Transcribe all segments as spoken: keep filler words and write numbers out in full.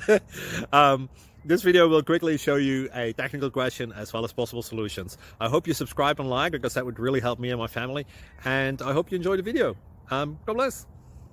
um, this video will quickly show you a technical question as well as possible solutions. I hope you subscribe and like, because that would really help me and my family. And I hope you enjoy the video. Um, God bless.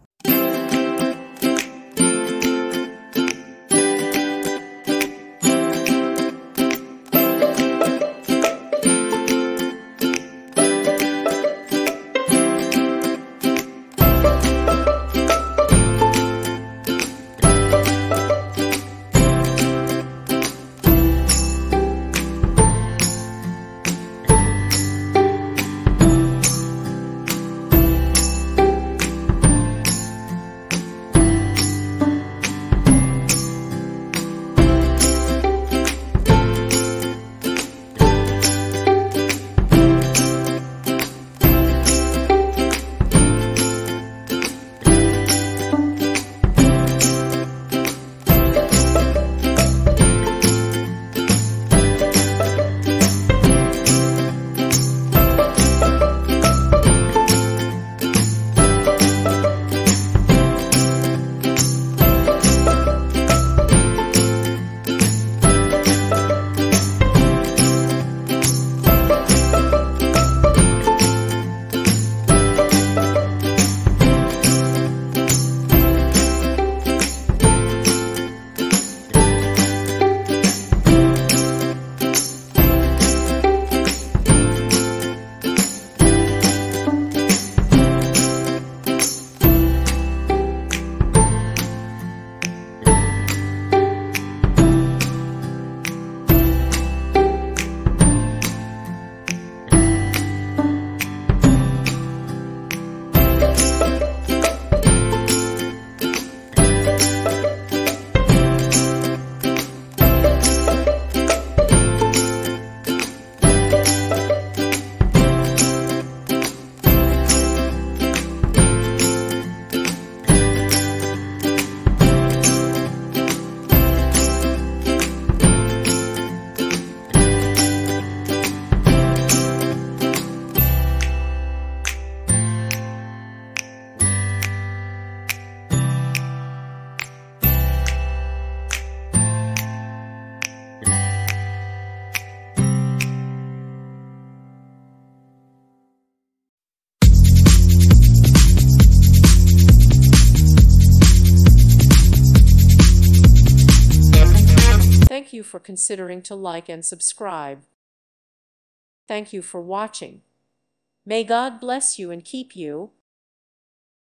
Thank you for considering to like and subscribe. Thank you for watching. May God bless you and keep you.